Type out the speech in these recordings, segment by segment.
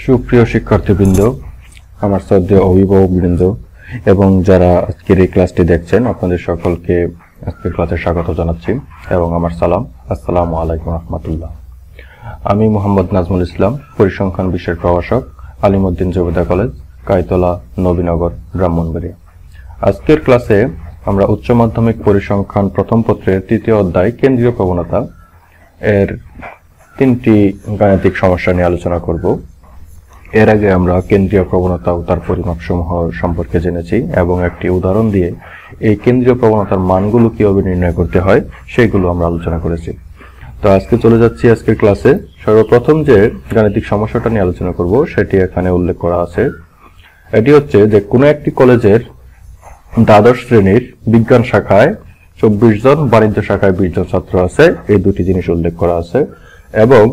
সুপ্রিয় শিক্ষার্থীবৃন্দ, আমার শ্রদ্ধেয় অভিভাবকবৃন্দ এবং যারা আজকের এই ক্লাসটি দেখছেন, আপনাদের সকলকে আজকের ক্লাসে স্বাগত জানাচ্ছি এবং আমার সালাম। আসসালামু আলাইকুম রহমতুল্লাহ। আমি মোহাম্মদ নাজমুল ইসলাম, পরিসংখ্যান বিষয়ের প্রভাষক, আলিমউদ্দিন জুবেদা কলেজ, কাইতলা, নবীনগর, ব্রাহ্মণবাড়িয়া। আজকের ক্লাসে আমরা উচ্চ মাধ্যমিক পরিসংখ্যান প্রথম পত্রের তৃতীয় অধ্যায় কেন্দ্রীয় প্রবণতা এর 3টি গাণিতিক সমস্যা নিয়ে আলোচনা করব। এর আগে আমরা কেন্দ্রীয় প্রবণতা ও তার পরিমাপসমূহ সম্পর্কে জেনেছি এবং একটি উদাহরণ দিয়ে এই কেন্দ্রীয় প্রবণতার মানগুলো কিভাবে নির্ণয় করতে হয় সেগুলো আমরা আলোচনা করেছি। তো আজকে চলে যাচ্ছি আজকের ক্লাসে। সর্বপ্রথম যে গাণিতিক সমস্যাটা নিয়ে আলোচনা করব সেটি এখানে উল্লেখ করা আছে। এটি হচ্ছে যে কোনো একটি কলেজের দ্বাদশ শ্রেণীর বিজ্ঞান শাখায় 24 জন, বাণিজ্য শাখায় 20 জন ছাত্র আছে। এই দুটি জিনিস উল্লেখ করা আছে এবং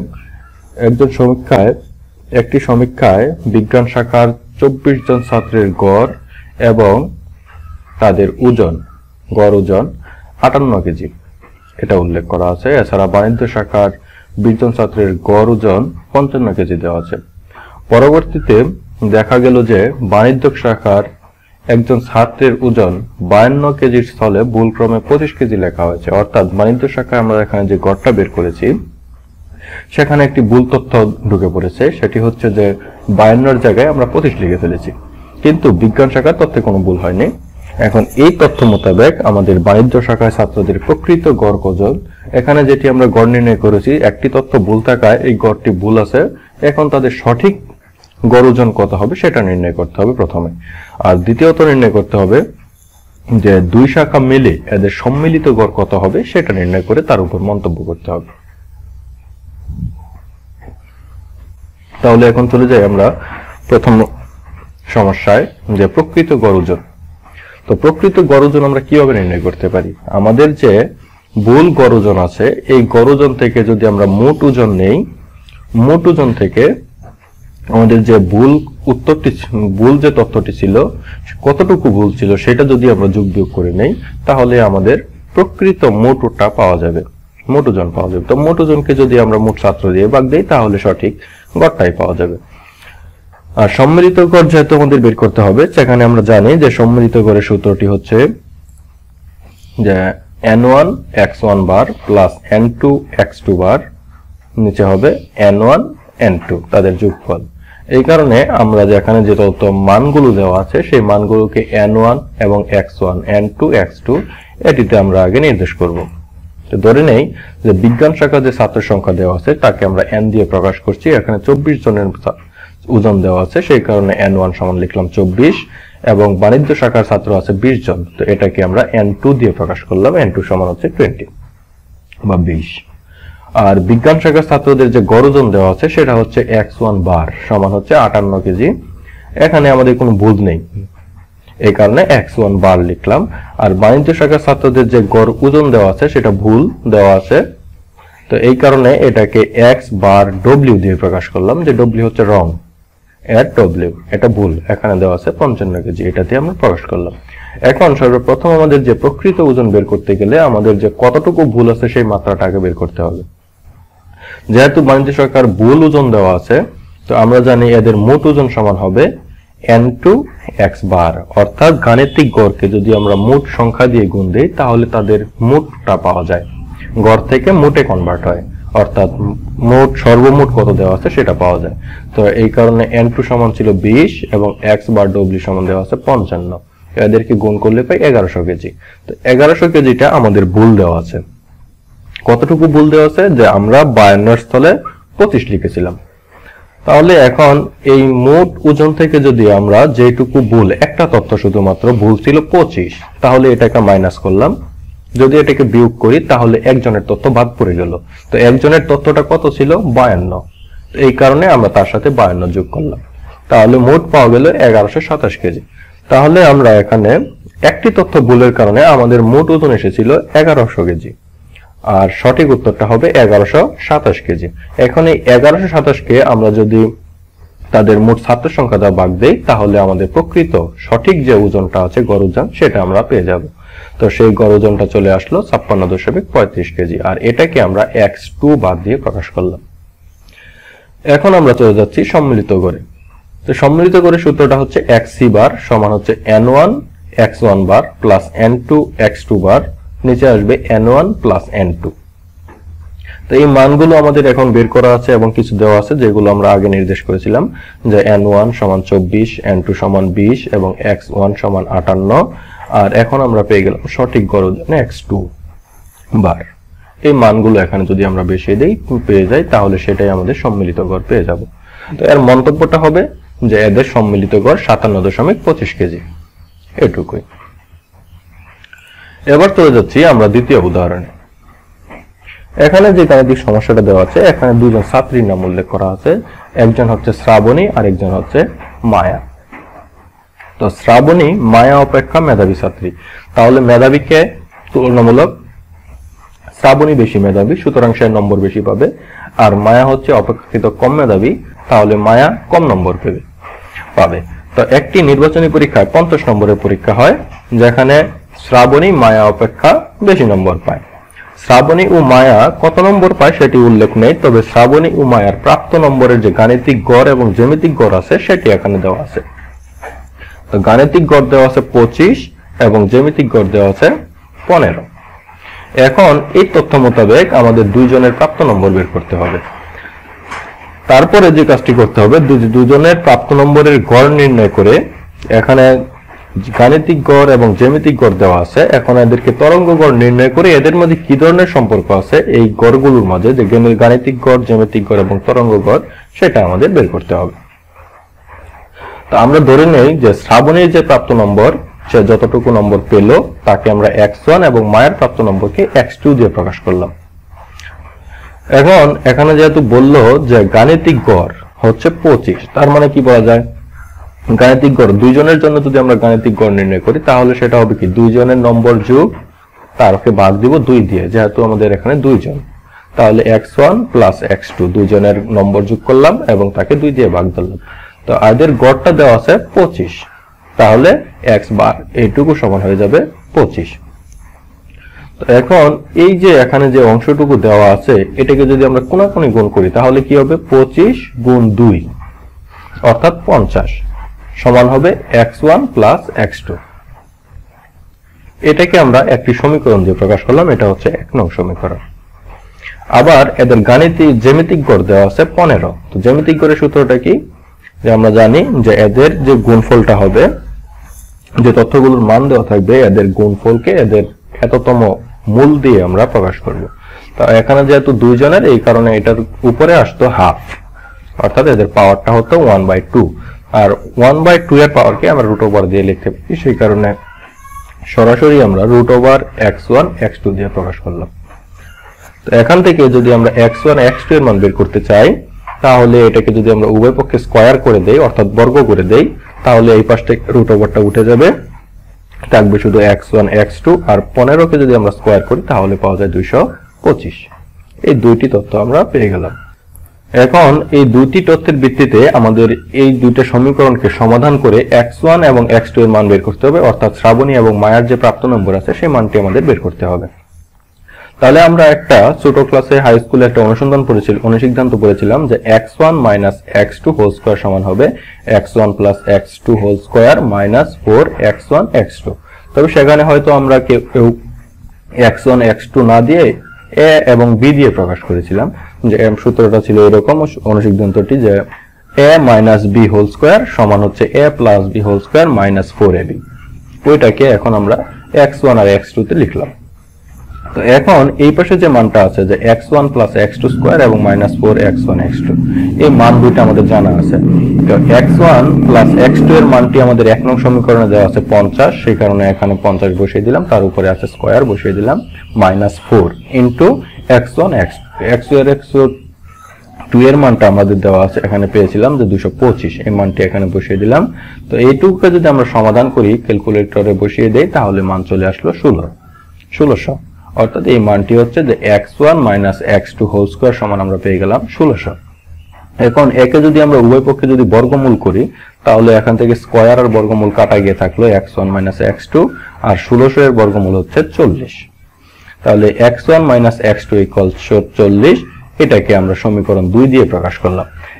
একটি সমীক্ষায় বিজ্ঞান শাখার 24 জন ছাত্রের গড় এবং তাদের গড় ওজন 58 কেজি, এটা উল্লেখ করা আছে। এছাড়া বাণিজ্য শাখার 20 জন ছাত্রের গড় ওজন 55 কেজি দেওয়া আছে। পরবর্তীতে দেখা গেল যে বাণিজ্য শাখার একজন ছাত্রের ওজন 52 কেজির স্থলে ভুলক্রমে 25 কেজি লেখা হয়েছে। অর্থাৎ বাণিজ্য শাখায় আমরা এখানে যে গড়টা বের করেছি সেখানে একটি ভুল তথ্য ঢুকে পড়েছে। সেটি হচ্ছে যে 52 জায়গায় আমরা 25 লিখে ফেলেছি, কিন্তু বিজ্ঞান শাখার তথ্যে কোনো ভুল হয়নি। এখন এই তথ্য মোতাবেক আমাদের বাণিজ্য শাখায় ছাত্রদের প্রকৃত গড় ওজন, এখানে যেটি আমরা গড় নির্ণয় করেছি, একটি তথ্য ভুল থাকায় এই গড়টি ভুল আছে। এখন তাদের সঠিক গড় ওজন কত হবে সেটা নির্ণয় করতে হবে প্রথমে, আর দ্বিতীয়ত নির্ণয় করতে হবে যে দুই শাখা মিলে এদের সম্মিলিত গড় কত হবে সেটা নির্ণয় করে তার উপর মন্তব্য করতে হবে। তাহলে এখন চলে যাই আমরা প্রথম সমস্যায়, যে প্রকৃত গড় ওজন। তো প্রকৃত গড় ওজন আমরা কিভাবে নির্ণয় করতে পারি? আমাদের যে ভুল গড় ওজন আছে, এই গড় ওজন থেকে যদি আমরা মোট ওজন নেই, মোট ওজন থেকে আমাদের যে ভুল যে তথ্যটি ছিল, কতটুকু ভুল ছিল সেটা যদি আমরা যোগ বিয়োগ করে নেই, তাহলে আমাদের প্রকৃত মোট ওটা পাওয়া যাবে, মোট ওজন পাওয়া যাবে। তো মোট ওজনকে যদি আমরা মোট ছাত্র দিয়ে ভাগ দিই তাহলে সঠিক গড়টাই পাওয়া যাবে। আর সম্মিলিত গড় যেহেতু আমাদের বের করতে হবে, সেখানে আমরা জানি যে সম্মিলিত গড়ের সূত্রটি হচ্ছে যে n1 x1 বার প্লাস n2 x2 বার, নিচে হবে n1 n2, তাদের যোগফল। এই কারণে আমরা যে এখানে যে তথ্য মানগুলো দেওয়া আছে সেই মানগুলোকে n1 এবং x1, n2 x2 এটিতে আমরা আগে নির্দেশ করব। তো ধরে নেই যে বিজ্ঞান শাখা যে ছাত্র সংখ্যা দেওয়া আছে তাকে আমরা n দিয়ে প্রকাশ করছি। এখানে 24 জনের ওজন দেওয়া আছে, সেই কারণে n1 সমান লিখলাম 24, এবং বাণিজ্য শাখার ছাত্র আছে 20 জন, তো এটাকে আমরা n2 দিয়ে প্রকাশ করলাম। n2 সমান হচ্ছে 20 বা 20। আর বিজ্ঞান শাখার ছাত্রদের যে গড় ওজন দেওয়া আছে সেটা হচ্ছে x1 বার সমান হচ্ছে 58 কেজি। এখানে আমাদের কোনো ভুল নেই, এই কারণে x1 বার লিখলাম। আর বাণিজ্য শাখার ছাত্রদের যে গড় ওজন দেওয়া আছে সেটা ভুল দেওয়া আছে, তো এই কারণে এটাকে x বার w দিয়ে প্রকাশ করলাম, যে w হচ্ছে রং, এর w, এটা ভুল, এখানে দেওয়া আছে 55 কেজি, এটা দিয়ে আমরা প্রকাশ করলাম। এখন সর্বপ্রথম আমাদের যে প্রকৃত ওজন বের করতে গেলে আমাদের যে কতটুকু ভুল আছে সেই মাত্রাটাকে বের করতে হবে। যেহেতু বাণিজ্য শাখার ভুল ওজন দেওয়া আছে, তো আমরা জানি এদের মোট ওজন সমান হবে n2 x বার, অর্থাৎ গাণিতিক গড়কে যদি আমরা মোট সংখ্যা দিয়ে গুণ দিই তাহলে তাদের মোটটা পাওয়া যায়, গড় থেকে মোটে কনভার্ট হয়, অর্থাৎ সর্বমোট কত দেওয়া আছে সেটা পাওয়া যায়। তো এই কারণে n2 সমান ছিল 20 এবং x বার w সমান দেওয়া আছে 55, এদেরকে গুণ করলে পাই 1100 কেজি। তো 1100 কেজিটা আমাদের ভুল দেওয়া আছে। কতটুকু ভুল দেওয়া আছে? যে আমরা 52 স্থলে 25 লিখেছিলাম। তাহলে এখন এই মোট ওজন থেকে যদি আমরা যেটুকু ভুল, একটা তথ্য শুধুমাত্র ভুল ছিল 25, তাহলে এটাকে মাইনাস করলাম। যদি এটাকে বিয়োগ করি তাহলে একজনের তথ্য বাদ পড়ে গেল। তো একজনের তথ্যটা কত ছিল? 52, এই কারণে আমরা তার সাথে 52 যোগ করলাম, তাহলে মোট পাওয়া গেল 1127 কেজি। তাহলে আমরা এখানে একটি তথ্য ভুলের কারণে আমাদের মোট ওজন এসেছিল 1100 কেজি, আর সঠিক উত্তরটা হবে 1127 কেজি। এখন এই 1127 কে আমরা যদি তাদের মোট ছাত্র সংখ্যা দ্বারা ভাগ দেই তাহলে আমাদের প্রকৃত সঠিক যে ওজনটা আছে, গড় ওজন, সেটা আমরা পেয়ে যাব। তো সেই গড় ওজনটা চলে আসলো 56.35 কেজি, আর এটাকে আমরা x2 বাদ দিয়ে প্রকাশ করলাম। এখন আমরা চলে যাচ্ছি সম্মিলিত গড়ে। তো সম্মিলিত গড়ের সূত্রটা হচ্ছে xc বার সমান হচ্ছে n1 x1 বার প্লাস n2 x2 বার, নিচে আসবে n1 প্লাস n2। তো এই মানগুলো আমাদের এখন বের করা আছে এবং কিছু দেওয়া আছে যেগুলো আমরা আগে নির্দেশ করেছিলাম, যে n1 সমান 24, n2 সমান 20 এবং x1 সমান 58। আর এখন আমরা পেয়ে গেলাম সঠিক গড় ওজন x2 বার। এই মানগুলো এখানে যদি আমরা বসিয়ে দেই পেয়ে যাই, তাহলে সেটাই আমাদের সম্মিলিত গড় পেয়ে যাব। তো এর মন্তব্যটা হবে যে এদের সম্মিলিত গড় 57.25 কেজি। এটুকুই। এবার চলে যাচ্ছি আমরা দ্বিতীয় উদাহরণে। এখানে যে গাণিতিক সমস্যাটা দেওয়া আছে, এখানে দুজন ছাত্রীর নাম উল্লেখ করা আছে, একজন হচ্ছে শ্রাবণী আর একজন হচ্ছে মায়া। তো শ্রাবণী মায়া অপেক্ষা মেধাবী ছাত্রী, তাহলে মেধাবীকে তুলনামূলক শ্রাবণী বেশি মেধাবী, সুতরাং সে নম্বর বেশি পাবে। আর মায়া হচ্ছে অপেক্ষাকৃত কম মেধাবী, তাহলে মায়া কম নম্বর পাবে। তো একটি নির্বাচনী পরীক্ষায় 50 নম্বরের পরীক্ষা হয়, যেখানে শ্রাবণী মায়া অপেক্ষা বেশি নম্বর পায়। শ্রাবণী ও মায়া কত নম্বর পায় সেটি উল্লেখ নেই, তবে শ্রাবণী ও মায়ার প্রাপ্ত নম্বরের যে গাণিতিক গড় এবং জ্যামিতিক গড় আছে সেটি এখানে দেওয়া আছে। তো গাণিতিক গড় দেওয়া আছে 25 এবং জ্যামিতিক গড় দেওয়া আছে 15। এখন এই তথ্য মোতাবেক আমাদের দুইজনের প্রাপ্ত নম্বর বের করতে হবে। তারপরে যে কাজটি করতে হবে, দুজনের প্রাপ্ত নম্বরের গড় নির্ণয় করে, এখানে গাণিতিক গড় এবং জ্যামিতিক গড় দেওয়া আছে, এখন এদেরকে তরঙ্গ গড় নির্ণয় করে এদের মধ্যে কি ধরনের সম্পর্ক আছে এই গড়গুলোর মাঝে, যে গাণিতিক গড়, জ্যামিতিক গড় এবং তরঙ্গ গড়, সেটা আমাদের বের করতে হবে। তো আমরা ধরে নেই যে শ্রাবণীর যে প্রাপ্ত নম্বর, সে যতটুকু নম্বর পেল তাকে আমরা x1 এবং মায়ের প্রাপ্ত নম্বরকে x2 দিয়ে প্রকাশ করলাম। এখন এখানে যেহেতু বললো যে গাণিতিক গড় হচ্ছে 25, তার মানে কি বলা যায়, গাণিতিক গড় দুইজনের জন্য যদি আমরা গাণিতিক গড় নির্ণয় করি তাহলে সেটা হবে কি, দুইজনের নম্বর যোগ তারকে ভাগ দিব 2 দিয়ে, যেহেতু আমাদের এখানে দুইজন, তাহলে x1 প্লাস x2 দুইজনের নম্বর যোগ করলাম এবং তাকে 2 দিয়ে ভাগ দিলাম। তো এদের গড়টা দেওয়া আছে 25, তাহলে x বার এইটুকু সমান হয়ে যাবে 25। তো এখন এই যে এখানে যে অংশটুকু দেওয়া আছে এটাকে যদি আমরা কোনাকুনি গুণ করি তাহলে কি হবে, 25 গুণ 2 অর্থাৎ 50 সমান হবে x1 প্লাস x2। এটাকে আমরা একটি সমীকরণ দিয়ে প্রকাশ করলাম, এটা হচ্ছে 1 নং সমীকরণ। আবার এদের জ্যামিতিক গড় দেওয়া আছে 15। তো জ্যামিতিক গড়ের সূত্রটা কি, যে আমরা জানি যে এদের যে গুণফলটা হবে, যে তথ্যগুলোর মান দেওয়া থাকবে এদের গুণফলকে এদের এততম মূল দিয়ে আমরা প্রকাশ করব। তো এখানে যেহেতু দুইজনের, এই কারণে এটার উপরে আসতো হাফ, অর্থাৎ এদের পাওয়ারটা হতো 1/2, আর 1/2 এর পাওয়ারকে আমরা রুট ওভার দিয়ে লিখতে পারি, সেই কারণে সরাসরি আমরা রুট ওভার x1 x2 দিয়ে প্রকাশ করলাম। তো এখান থেকে যদি আমরা x1 x2 এর মান বের করতে চাই তাহলে এটাকে যদি আমরা উভয় পক্ষে স্কয়ার করে দেই অর্থাৎ বর্গ করে দেই, তাহলে এই পাশে রুট ওভারটা উঠে যাবে, থাকবে শুধু x1 x2। আর 15কে যদি আমরা স্কয়ার করি তাহলে পাওয়া যায় 225। এই দুইটি তথ্য আমরা পেয়ে গেলাম। এখন এই দুইটি তথ্যের ভিত্তিতে আমাদের এই দুইটা সমীকরণকে সমাধান করে x1 এবং x2 এর মান বের করতে হবে, অর্থাৎ শ্রাবণী এবং মায়ার যে প্রাপ্ত নম্বর আছে সেই মানটি আমাদের বের করতে হবে। তাহলে আমরা একটা ছোট ক্লাসে হাই স্কুলে একটা অনুসিদ্ধান্ত পড়েছিলাম যে x1 minus x2 whole square সমান হবে x1 plus x2 whole square minus 4x1 x2। তবে সেখানে হয়তো আমরা কেউ x1 x2 না দিয়ে a এবং b দিয়ে প্রকাশ করেছিলাম, যে সূত্রটা ছিল এরকম অনুসিদ্ধান্তটি, যে a minus b whole square সমান হচ্ছে a plus b whole square minus 4ab। ওইটাকে এখন আমরা x1 আর x2 তে লিখলাম। তো এখন এই পাশে যে মানটা আছে যে x1 প্লাস x2 স্কয়ার এবং মাইনাস 4x1 x2, এই মান দুইটা আমাদের জানা আছে। তো x1 প্লাস x2 এর মানটি আমাদের 1 নং সমীকরণে দেওয়া আছে 50, সেই কারণে এখানে 50 বসিয়ে দিলাম, তার উপরে আছে স্কয়ার বসিয়ে দিলাম, মাইনাস 4 ইনটু x1 x2 এর মানটা আমাদের দেওয়া আছে, এখানে পেয়েছিলাম যে 225, এই মানটি এখানে বসিয়ে দিলাম। তো এইটুকুকে যদি আমরা সমাধান করি ক্যালকুলেটরে বসিয়ে দেই তাহলে মান চলে আসলো 1600। অর্থাৎ এই মানটি হচ্ছে যে x1 minus x2 whole square সমান আমরা পেয়ে গেলাম 1600। এখন একে যদি আমরা উভয় পক্ষে যদি বর্গমূল করি তাহলে এখান থেকে স্কয়ার আর বর্গমূল কাটা গিয়ে থাকলো x1 মাইনাস x2, আর 1600 এর বর্গমূল হচ্ছে 40। তাহলে x1 মাইনাস x2 ইকুয়াল 40, এটাকে আমরা সমীকরণ 2 দিয়ে প্রকাশ করলাম।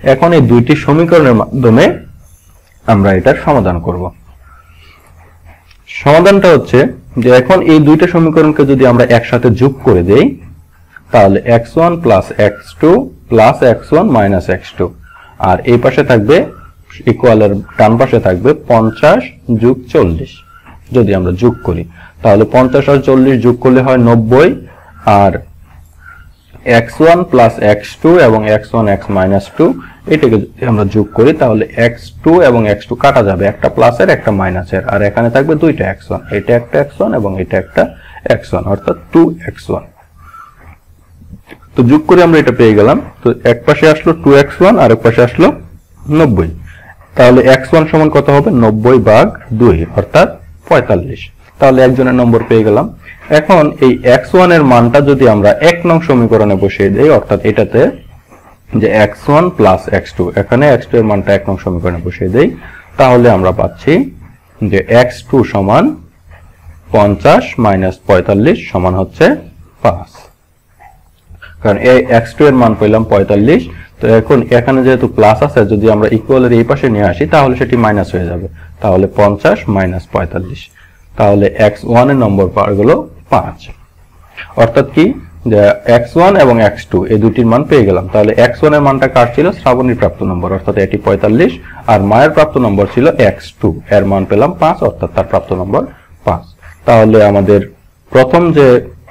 এখন এই দুইটি সমীকরণের মাধ্যমে আমরা এটার সমাধান করব। সমাধানটা হচ্ছে যে এখন এই দুইটা সমীকরণকে যদি আমরা একসাথে যোগ করে দেই তাহলে x1 plus x2 plus x1 minus x2, আর এই পাশে থাকবে ইকুয়ালের ডান পাশে থাকবে 50 যোগ 40। যদি আমরা যোগ করি তাহলে 50 আর 40 যোগ করলে হয় 90, আর x1 প্লাস x2 এবং x1 x মাইনাস 2 এটাকে যদি আমরা যোগ করি তাহলে x2 এবং x2 কাটা যাবে, একটা প্লাসের একটা মাইনাসের, আর এখানে থাকবে দুইটা x1, এটা একটা x1 এবং এটা একটা x1 অর্থাৎ 2x1। তো যোগ করে আমরা এটা পেয়ে গেলাম। তো এক পাশে আসলো 2x1 আর এক পাশে আসলো 90, তাহলে x1 সমান কত হবে 90/2 অর্থাৎ 45। তাহলে একজনের নম্বর পেয়ে গেলাম। এখন এই x1 এর মানটা যদি আমরা 1 নং সমীকরণে বসিয়ে দেই, অর্থাৎ এটাতে যে x1 প্লাস x2, এখানে x2 এর মানটা 1 নং সমীকরণে বসিয়ে দেই, তাহলে আমরা পাচ্ছি যে x2 সমান 50 মাইনাস 45 সমান হচ্ছে 5। কারণ এই x2 এর মান পেলাম 45, তো এখন এখানে যেহেতু প্লাস আছে যদি আমরা ইকুয়ালের এই পাশে নিয়ে আসি তাহলে সেটি মাইনাস হয়ে যাবে, তাহলে 50 মাইনাস 45, তাহলে x1 এর নম্বর পাওয়া গেল 5। অর্থাৎ কি যে x1 এবং x2 এই দুটির মান পেয়ে গেলাম। তাহলে x1 এর মানটা কার ছিল, শ্রাবণীর প্রাপ্ত নম্বর অর্থাৎ এটি 45, আর মায়ের প্রাপ্ত নম্বর ছিল x2, এর মান পেলাম 5 অর্থাৎ তার প্রাপ্ত নম্বর 5। তাহলে আমাদের প্রথম যে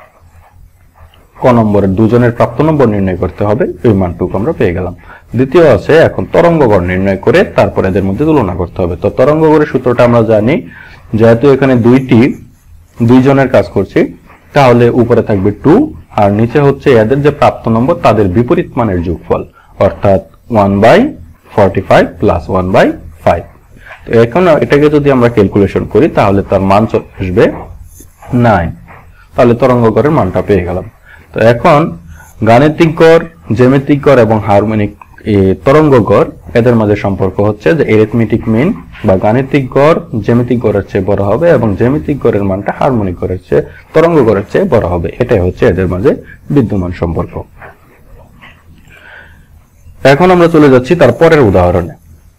ক নম্বরের দুজনের প্রাপ্ত নম্বর নির্ণয় করতে হবে, এই মানটুকু আমরা পেয়ে গেলাম। দ্বিতীয় আছে এখন তরঙ্গ গড় নির্ণয় করে তারপর এদের মধ্যে তুলনা করতে হবে। তো তরঙ্গ গড়ের সূত্রটা আমরা জানি, যেহেতু এখানে দুইজনের কাজ করছি তাহলে উপরে থাকবে 2 আর নিচে হচ্ছে এদের যে প্রাপ্ত নম্বর তাদের বিপরীত মানের যোগফল অর্থাৎ 1/45 প্লাস 1/5। তো এখন এটাকে যদি আমরা ক্যালকুলেশন করি তাহলে তার মান চলে আসবে 9। তাহলে তরঙ্গ গড়ের মানটা পেয়ে গেলাম। তো এখন গাণিতিক গড়, জ্যামিতিক গড় এবং হারমোনিক তরঙ্গ গড় এদের মাঝে সম্পর্ক হচ্ছে যে এরিথমেটিক মিন বা গাণিতিক গড় জ্যামিতিক গড়ের চেয়ে বড় হবে এবং জ্যামিতিক গড়ের মানটা হারমোনিক গড়ের চেয়ে তরঙ্গ গড়ের চেয়ে বড় হবে, এটাই হচ্ছে এদের মাঝে বিদ্যমান সম্পর্ক। এখন আমরা চলে যাচ্ছি তার পরের উদাহরণে।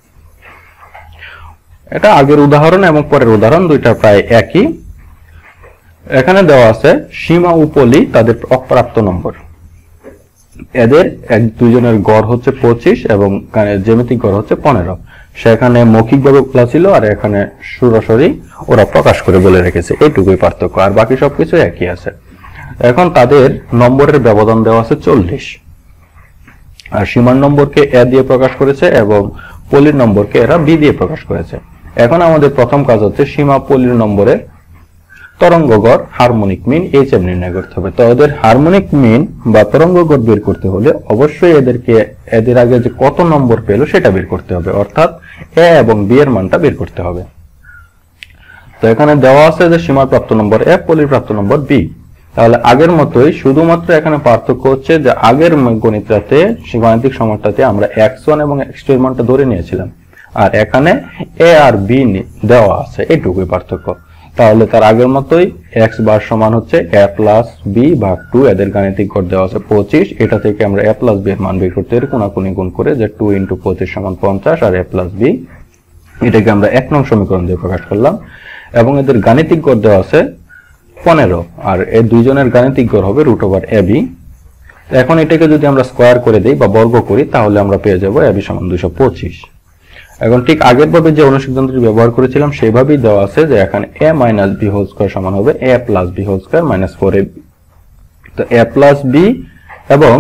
এটা আগের উদাহরণ এবং পরের উদাহরণ দুইটা প্রায় একই। এখানে দেওয়া আছে সীমা ও পলি তাদের অপ্রাপ্ত নম্বর, এদের দুইজনের গড় হচ্ছে 25 এবং জ্যামিতিক গড় হচ্ছে 15। সেখানে মৌখিকভাবে বলা ছিল আর এখানে সরাসরি ওরা প্রকাশ করে বলে রেখেছে, এইটুকুই পার্থক্য, আর বাকি সবকিছু একই আছে। এখন তাদের নম্বরের ব্যবধান দেওয়া আছে 40, আর সীমার নম্বরকে এ দিয়ে প্রকাশ করেছে এবং পলির নম্বরকে এরা বি দিয়ে প্রকাশ করেছে। এখন আমাদের প্রথম কাজ হচ্ছে সীমা পলির নম্বরের তরঙ্গ গড় হারমোনিক মিন HM নির্ণয় করতে হবে। তো এদের হারমোনিক মিন বা তরঙ্গ গড় বের করতে হলে অবশ্যই এদের আগে যে কত নম্বর পেল সেটা বের করতে হবে, অর্থাৎ এ এবং বি এর মানটা বের করতে হবে। তো এখানে দেওয়া আছে যে সীমার প্রাপ্ত নম্বর এ, পলির প্রাপ্ত নম্বর বি। তাহলে আগের মতোই, শুধুমাত্র এখানে পার্থক্য হচ্ছে যে আগের গণিতটাতে গাণিতিক সমাধানটাতে আমরা x1 এবং x2 এর মানটা ধরে নিয়েছিলাম, আর এখানে এ আর বি দেওয়া আছে, এইটুকুই পার্থক্য। তাহলে তার আগের মতোই x বার সমান হচ্ছে a প্লাস বি ভাগ 2, এদের গাণিতিক গড় দেওয়া আছে 25, এটা থেকে আমরা a প্লাস বি এর মান বের করতে পারি কোনাকুনি গুণ করে, যে 2 × 25 সমান 50, আর a প্লাস বি এটাকে আমরা 1 নং সমীকরণ দিয়ে প্রকাশ করলাম। এবং এদের গাণিতিক গড় দেওয়া আছে 15, আর এই দুইজনের গাণিতিক গড় হবে √ab। এখন এটাকে যদি আমরা স্কয়ার করে দেই বা বর্গ করি তাহলে আমরা পেয়ে যাব ab সমান 225। এখন ঠিক আগের ভাবে যে অনুসিদ্ধান্তটি ব্যবহার করেছিলাম সেইভাবেই দেওয়া আছে যে এখানে a minus b whole square সমান হবে a plus b whole square minus 4ab। তো a প্লাস b এবং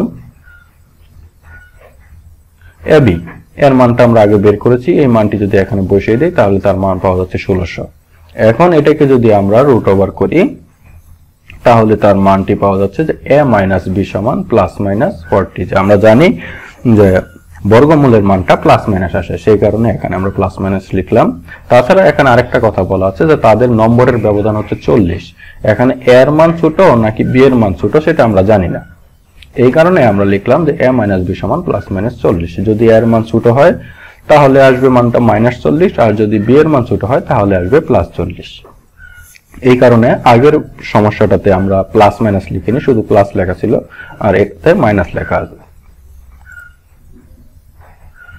ab এর মানটা আমরা আগে বের করেছি, এই মানটি যদি এখানে বসিয়ে দেই তাহলে তার মান পাওয়া যাচ্ছে 1600। এখন এটাকে যদি আমরা রুট ওভার করি তাহলে তার মানটি পাওয়া যাচ্ছে যে a মাইনাস b সমান প্লাস মাইনাস 40। যে আমরা জানি যে বর্গমূলের মানটা প্লাস মাইনাস আসে, সেই কারণে এখানে আমরা প্লাস মাইনাস লিখলাম। তাছাড়া এখানে আরেকটা কথা বলা আছে যে তাদের নম্বরের ব্যবধান হচ্ছে 40। এখানে a এর মান ছোট নাকি b এর মান ছোট সেটা আমরা জানি না, এই কারণে আমরা লিখলাম যে a মাইনাস b সমান প্লাস মাইনাস 40। যদি a এর মান ছোট হয় তাহলে আসবে মানটা মাইনাস 40, আর যদি b এর মান ছোট হয় তাহলে আসবে প্লাস 40। এই কারণে আগের সমস্যাটাতে আমরা প্লাস মাইনাস লিখিনি, শুধু প্লাস লেখা ছিল, আর এটাতে মাইনাস লেখা আছে।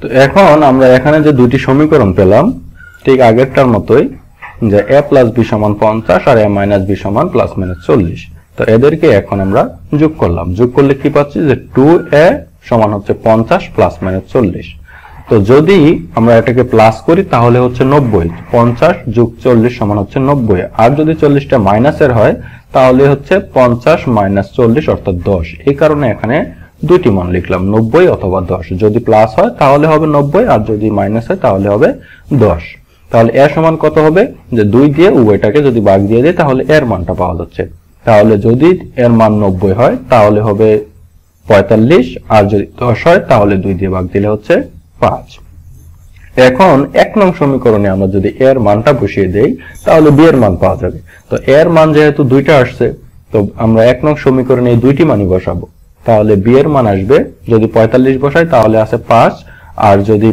তো এখন আমরা এখানে যে দুইটি সমীকরণ পেলাম ঠিক আগেরটার মতোই, যে a প্লাস b সমান 50 আর a মাইনাস b সমান প্লাস মাইনাস 40। তো এদেরকে এখন আমরা যোগ করলাম, যোগ করলে কি পাচ্ছি যে 2a সমান হচ্ছে 50 প্লাস মাইনাস 40। তো যদি আমরা এটাকে প্লাস করি তাহলে হচ্ছে 90, 50 যোগ 40 সমান হচ্ছে 90। আর যদি 40টা মাইনাসের হয় তাহলে হচ্ছে 50 মাইনাস 40 অর্থাৎ 10। এই কারণে এখানে দুইটি মান লিখলাম, 90 অথবা 10। যদি প্লাস হয় তাহলে হবে 90, আর যদি মাইনাস হয় তাহলে হবে 10। তাহলে এর সমান কত হবে, যে 2 দিয়ে উভয়টাকে যদি ভাগ দিয়ে দিই তাহলে এর মানটা পাওয়া যাচ্ছে। তাহলে যদি এর মান 90 হয় তাহলে হবে 45, আর যদি 10 হয় তাহলে 2 দিয়ে ভাগ দিলে হচ্ছে 5। এখন 1 নং সমীকরণে আমরা যদি এর মানটা বসিয়ে দেই তাহলে b এর মান পাওয়া যাবে। তো এর মান যেহেতু দুইটা আসছে, তো আমরা 1 নং সমীকরণে এই দুইটি মানই বসাবো। তাহলে b এর মান আসবে, যদি 45 বসাই তাহলে আসে 5, আর যদি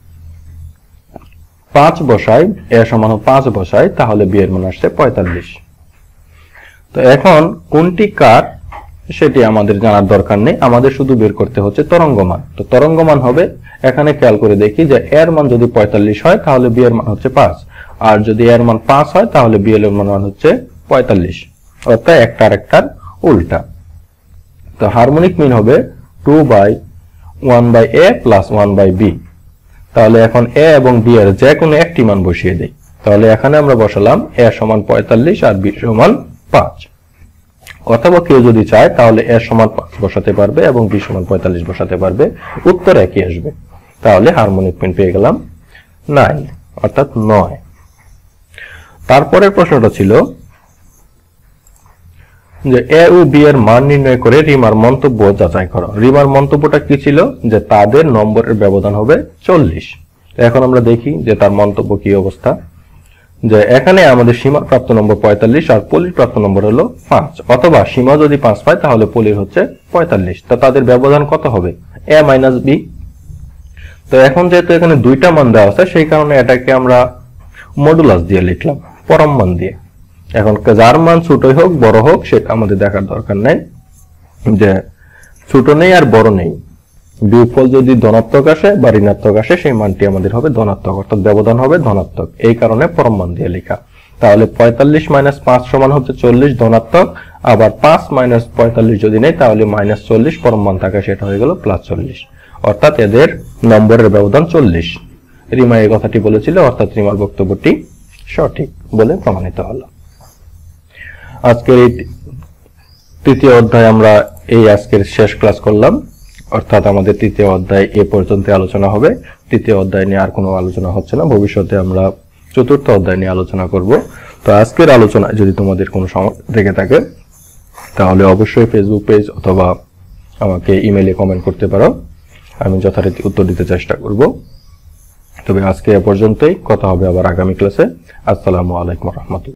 5 বসাই, a সমান 5 বসাই তাহলে b এর মান আসছে 45। তো এখন কোনটি কার সেটি আমাদের জানার দরকার নেই, আমাদের শুধু বের করতে হচ্ছে তরঙ্গমান। তো তরঙ্গমান হবে, এখানে খেয়াল করে দেখি যে এর মান যদি 45 হয় তাহলে b এর মান হচ্ছে 5, আর যদি এর মান 5 হয় তাহলে b এর মান হচ্ছে 45, অর্থাৎ একটার একটার উল্টা। তো হারমোনিক মিন হবে 2/1/a প্লাস 1/b। তাহলে এখন a এবং b এর যে কোনো একটি মান বসিয়ে দেই। তাহলে এখানে আমরা বসালাম a সমান 45 আর b সমান 5। অথবা কেউ যদি চায় তাহলে a সমান 5 বসাতে পারবে এবং b সমান 45 বসাতে পারবে, উত্তর একই আসবে। তাহলে হারমোনিক মিন পেয়ে গেলাম 9, অর্থাৎ 9। তারপরের প্রশ্নটা ছিল যে a ও b এর মান নির্ণয় করে রিমার মন্তব্য যাচাই করো। রিমার মন্তব্যটা কি ছিল, যে তাদের নম্বরের ব্যবধান হবে 40। এখন আমরা দেখি যে তার মন্তব্য কি অবস্থা। যে এখানে আমাদের সীমার প্রাপ্ত নম্বর 45 আর পলির প্রাপ্ত নম্বর হলো 5, অথবা সীমা যদি 5 পায় তাহলে পলির হচ্ছে 45। তো তাদের ব্যবধান কত হবে, a মাইনাস b। তো এখন যেহেতু এখানে দুইটা মান দেওয়া আছে সেই কারণে এটাকে আমরা মডুলাস দিয়ে লিখলাম, পরম মান দিয়ে। এখন যার মান ছোটই হোক বড় হোক সেটা আমাদের দেখার দরকার নাই, যে ছোট নেই আর বড় নেই, বিয়োগফল যদি ধনাত্মক আসে বা ঋণাত্মক আসে সেই মানটি আমাদের হবে ধনাত্মক, অর্থাৎ ব্যবধান হবে ধনাত্মক। এই কারণে পরম মান দিয়ে লেখা। তাহলে 45 মাইনাস 5 সমান হচ্ছে 40 ধনাত্মক, আবার 5 মাইনাস 45 যদি নেই তাহলে মাইনাস 40, পরম মান থাকা সেটা হয়ে গেল প্লাস 40, অর্থাৎ এদের নম্বরের ব্যবধান 40। রিমা এই কথাটি বলেছিল, অর্থাৎ রিমার বক্তব্যটি সঠিক বলে প্রমাণিত হলো। আজকের এই তৃতীয় অধ্যায় আমরা আজকের শেষ ক্লাস করলাম, অর্থাৎ আমাদের তৃতীয় অধ্যায় এ পর্যন্ত আলোচনা হবে। তৃতীয় অধ্যায় নিয়ে আর কোনো আলোচনা হচ্ছে না, ভবিষ্যতে আমরা চতুর্থ অধ্যায় নিয়ে আলোচনা করব। তো আজকের আলোচনায় যদি তোমাদের কোনো সমস্যা থেকে থাকে তাহলে অবশ্যই ফেসবুক পেজ অথবা আমাকে ইমেইলে কমেন্ট করতে পারো, আমি যথারীতি উত্তর দিতে চেষ্টা করব। তবে আজকে এ পর্যন্তই, কথা হবে আবার আগামী ক্লাসে। আসসালামু আলাইকুম ওয়া রাহমাতুল্লাহ।